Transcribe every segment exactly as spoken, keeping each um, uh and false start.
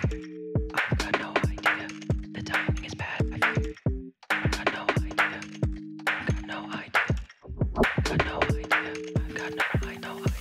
I've got no idea. The timing is bad, I fear. I've got no idea. I've got no idea. I've got no idea. I've got no, I no idea.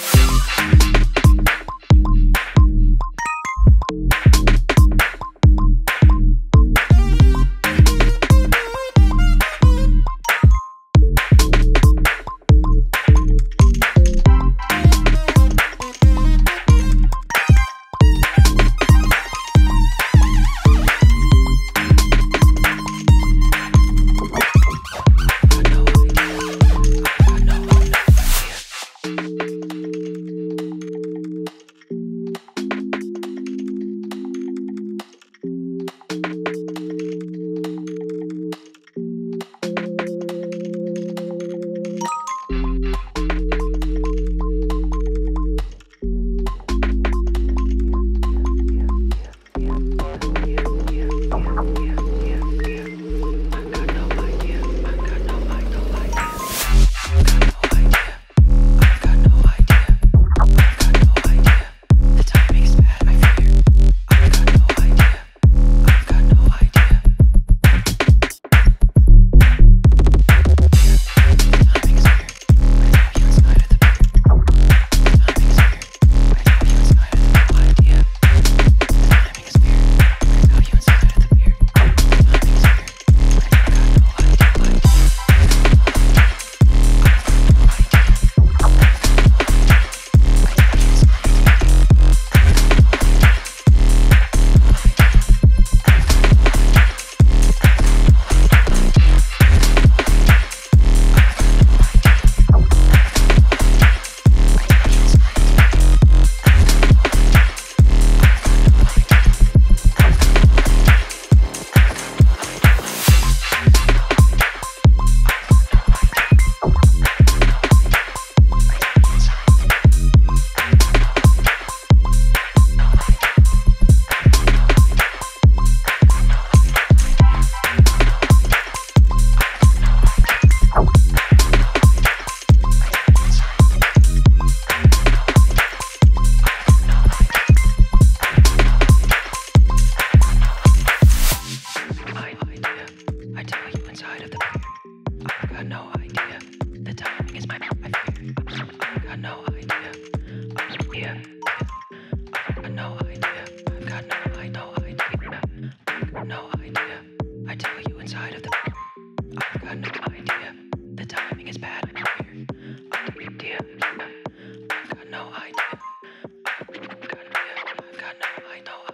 No idea. The timing is my I fear. I've got no idea. Yeah. I've got no idea. I've got no I no idea. I've got no idea. I tell you inside of the I've got no idea. The timing is bad. I fear. I've got no idea. I've got no idea. I've got no I no